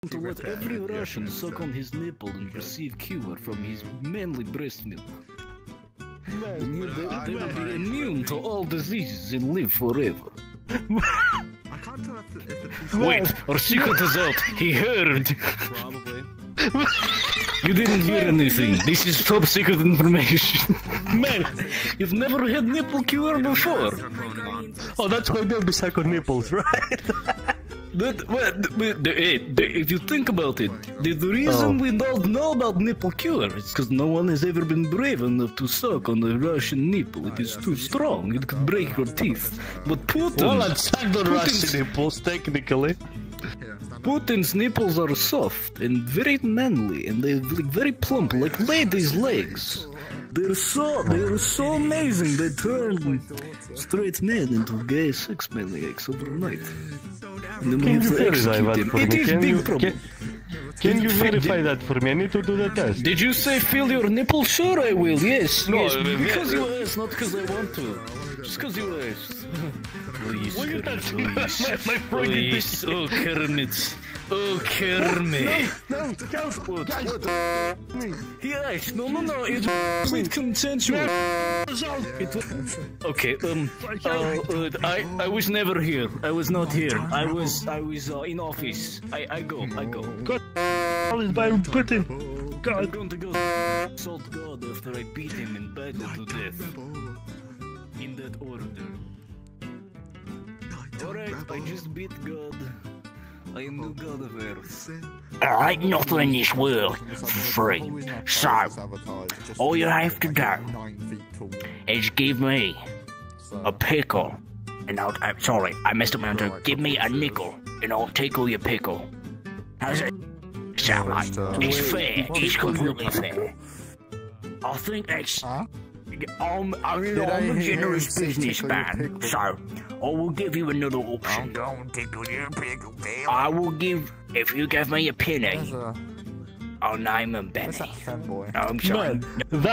to let every Russian suck on his nipple and receive cure from his manly breast milk. They will be immune to all diseases and live forever. I can't tell if the Wait, our secret is out. He heard. Probably. You didn't hear anything. This is top secret information. Man, you've never had nipple cure before. Oh, that's why they'll be suck on nipples, right? If you think about it, the reason we don't know about nipple cure is because no one has ever been brave enough to suck on the Russian nipple. It is too strong. It could break your teeth. But Putin... Well, I'd suck the Russian nipples, technically. Putin's nipples are soft and very manly, and they're like very plump, like ladies' legs. They're so amazing. They turn straight men into gay sex maniacs overnight. And then we Can have you to verify execute that them. for It me? is big problem. Can you verify that for me? I need to do the test. Did you say feel your nipple? Sure I will, yes. No, Yes, I- because you asked, not because I want to. Just because you asked. Please, Why you Kermit, touching please. my Please, oh Kermit. Oh Kermit. No, guys, Yes, no, it's complete consensual. Okay, I was never here. I was not here. I was in office. I go. God, all is by Putin. I'm God. going to go assault God after I beat him and battle to death. In that order. Alright, I just beat God. I am the God of Earth. There ain't nothing in this world for free. So, all you have to do is give me a pickle, and I'm sorry, I messed up my own joke. Give me a nickel, and I'll tickle your pickle. How's it sound like? It's fair. It's completely fair. I think that's... I'm a generous businessman, so I will give you another option. I will give, if you give me a penny, I'll name him Benny. I'm sorry. Man,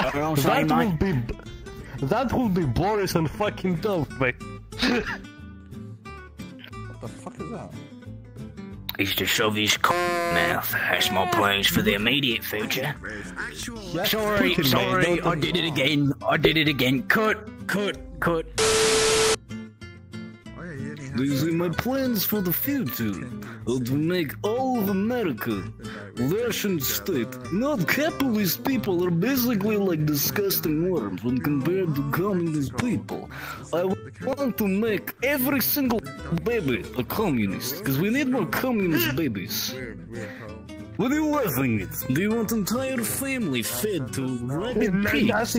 that will be Boris and fucking Dove, mate. What the fuck is that? He's to shove his mouth. That's my plans for the immediate future. Sorry, I did it again. Cut. These are my plans for the future. To make all of America Russian state. Not capitalist people are basically like disgusting worms when compared to communist people. I want to make every single baby a communist, because we need more communist babies. What are you laughing at? Do you want entire family fed to rabid pigs?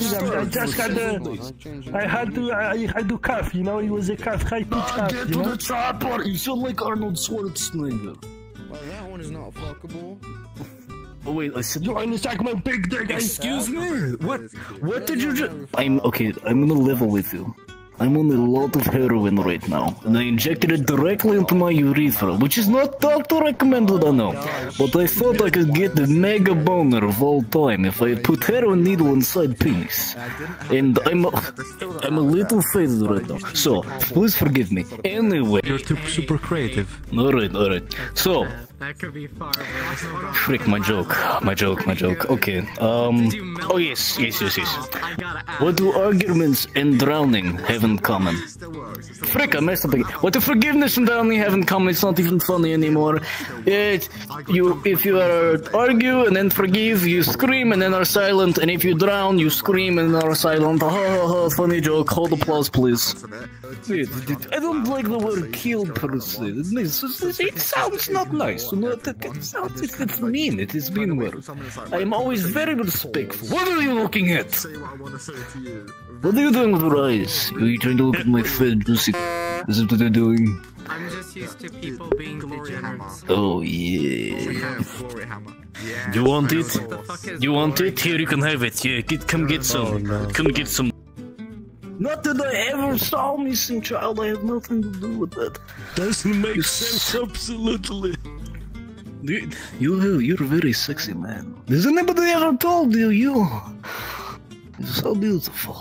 I had to cough, you know, it was a cough, high pitch cough, Get you to know? the chopper! You sound like Arnold Schwarzenegger. Well, that one is not fuckable. Oh wait, I said... You wanna suck my big dick? Excuse me? What did you just... I'm gonna level with you. I'm on a lot of heroin right now, and I injected it directly into my urethra, which is not doctor recommended, I know. But I thought I could get the mega boner of all time if I put heroin needle inside penis. And I'm a little faded right now, so please forgive me. Anyway. You're super creative. Alright. So, That could be far. frick, my joke. Okay, oh yes. I gotta ask. What do arguments and drowning have in common? Frick, I messed up again. What do forgiveness and drowning have in common? It's not even funny anymore. If you argue and then forgive, you scream and then are silent, and if you drown, you scream and are silent. Ha ha ha, funny joke. Hold applause, please. I don't like the word kill per se. It sounds not nice. You know, it's mean. It is mean word. I am always very respectful. What are you looking at? Say what I want to say to you. What are you doing with your eyes? Are you trying to look at my fat juicy? Is that what you're doing? I'm just used to people being degenerates. Oh yeah. Glory hammer. Yeah. You want it? What the fuck is You want it? Here you can have it. Yeah, come get some. Come get some. Not that I ever saw missing child. I have nothing to do with that. Doesn't make sense, absolutely. You're very sexy, man. Has anybody ever told you you're so beautiful?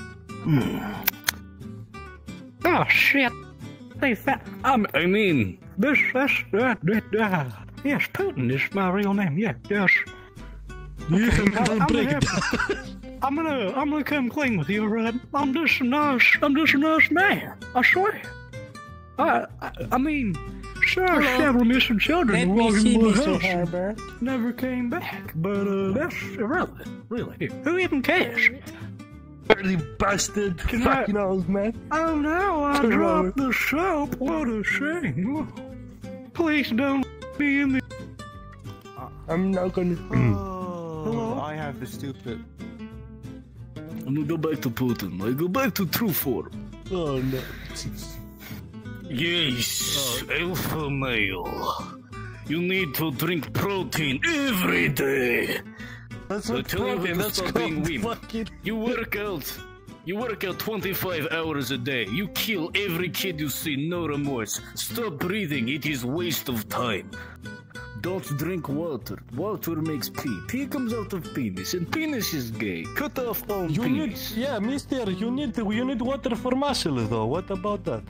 Oh shit! I mean, Yes, Putin is my real name. Yeah, yes. I'm gonna come clean with you, Red. I'm just a nice man. I swear. I mean, sure, several missing children walking in my house never came back, but that's irrelevant, really. Who even cares? Dirty bastard, fucking old man. Oh no, I dropped the soap. What a shame. Please don't be in the. I'm not gonna. Oh, I have the stupid. I'm gonna go back to Putin. I go back to true form. Oh no. Yes, alpha male. You need to drink protein every day. That's So not tell you protein, to that's stop being called weak. fucking. You work out 25 hours a day. You kill every kid you see, no remorse. Stop breathing, it is waste of time. Don't drink water. Water makes pee. Pee comes out of penis, and penis is gay. Cut off all You need, penis. yeah, mister, you need water for muscle though. What about that?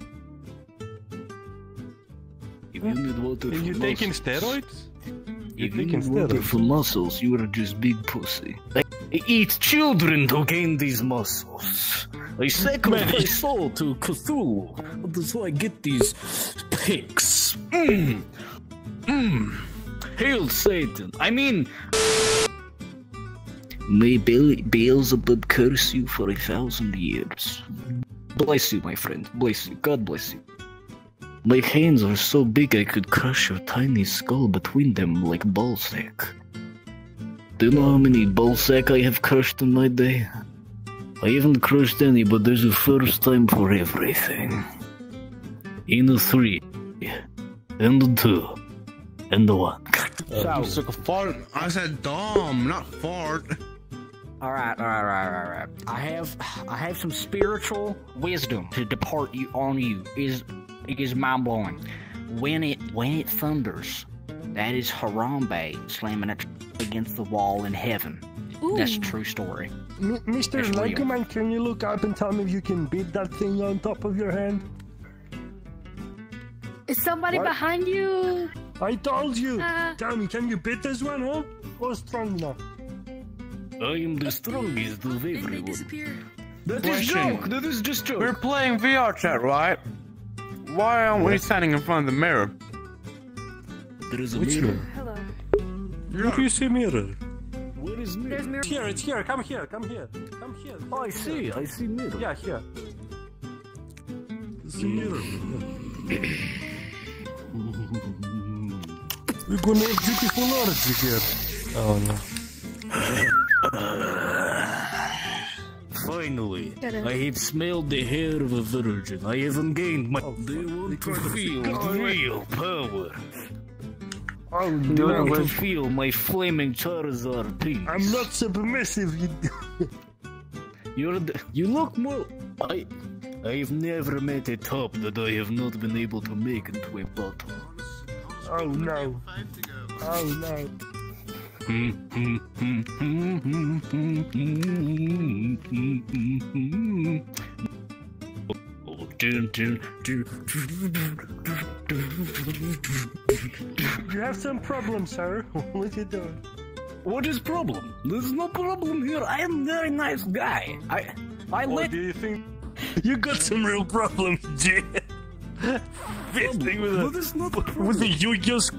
If you need water Are for you taking muscles- steroids? If You're you taking need water steroids. for muscles, you are just big pussy. I eat children to gain these muscles. I sacrifice my soul to Cthulhu. That's why I get these pics. Hail Satan. I mean... May Beelzebub curse you for 1,000 years. Bless you, my friend. Bless you. God bless you. My hands are so big I could crush your tiny skull between them like ballsack. Do you know how many ballsack I have crushed in my day? I haven't crushed any, but there's a first time for everything. In a 3, and a 2, and a 1. You took a fart. I said dom, not fart. All right. I have some spiritual wisdom to depart on you. It is mind blowing. When it thunders, that is Harambe slamming it against the wall in heaven. That's a true story. Mr. That's real. Legoman, can you look up and tell me if you can beat that thing on top of your hand? Is somebody behind you? I told you! Ah. Tell me, can you beat this one, huh? Or strong enough? I am the strongest of everyone. disappear? That is joke! That is just joke! We're playing VR chat, right? Why aren't we standing in front of the mirror? There is a Which mirror. Hello. Where do you see mirror? Where is mirror? There's mirror. Here, it's here. Come here. Come here. Come here. Oh, I see mirror. Yeah, here. It's a mirror. We're gonna have beautiful orgy here. Oh no. Finally, I have smelled the hair of a virgin. I haven't gained my... They want to feel real power. Oh They want to no. feel my flaming Charizard penis. I'm not submissive. You look more... I've never met a top that I have not been able to make into a bottom. Oh no. Oh no. You have some problems, sir. What you doing? What is problem? There's no problem here. I am a very nice guy. I Or let... do you think you got some real problems, G? Fisting with That is not a problem. with the Yu-Gi-Oh!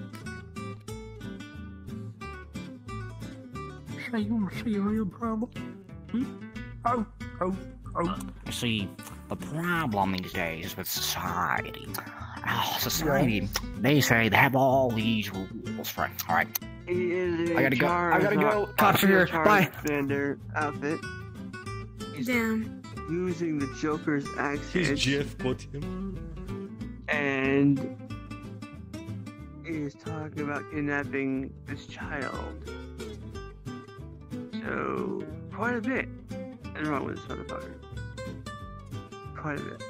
You want to see a real problem? Oh. See, the problem these days with society. Society, they say they have all these rules, right? All right. He is I gotta go. I gotta go. Cops are here. Bye. Bender outfit. Damn. Using the Joker's accent. Jeff put him. And he is talking about kidnapping this child. So, quite a bit is wrong with this motherfucker. Quite a bit.